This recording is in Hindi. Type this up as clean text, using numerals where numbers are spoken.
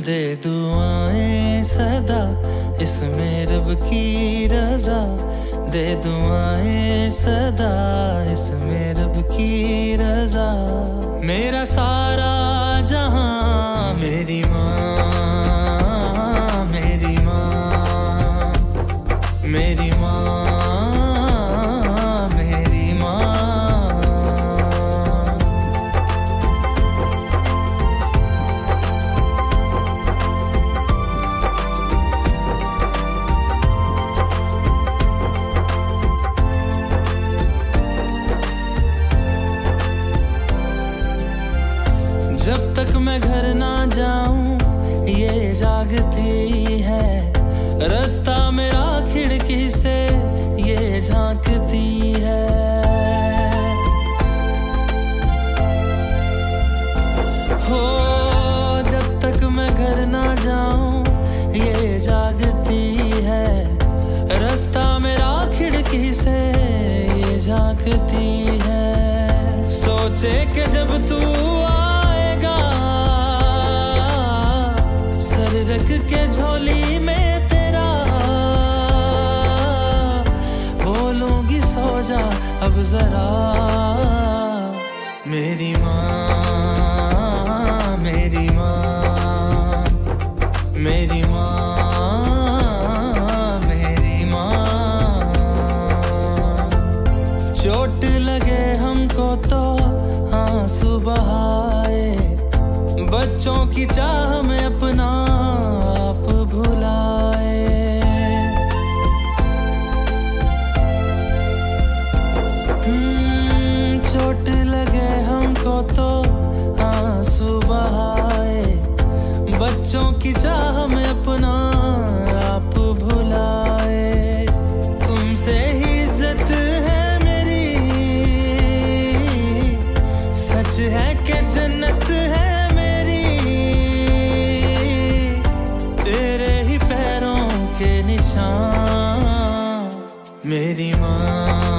दे दुआएं सदा, इसमें रब की रजा। दे दुआएं सदा, इसमें रब की रजा। मेरा सारा जहां मेरी माँ, मेरी माँ, मेरी माँ, मेरी माँ। जब तक मैं घर ना जाऊं ये जागती है, रास्ता मेरा खिड़की से ये झांकती है। हो जब तक मैं घर ना जाऊं ये जागती है, रास्ता मेरा खिड़की से ये झांकती है। सोचे कि जब तू रख के झोली में तेरा, बोलूंगी सो जा अब जरा। मेरी माँ, मेरी माँ, मेरी माँ, मेरी माँ। चोट लगे हमको तो आंसू बहाए, बच्चों की चाह में अपना आप भुलाए। चोट लगे हमको तो आंसू बहाए, बच्चों की चाह में अपना आप भुलाए। तुमसे ही इज्जत है मेरी, सच है कि जन्नत है तेरे ही पैरों के निशान। मेरी माँ,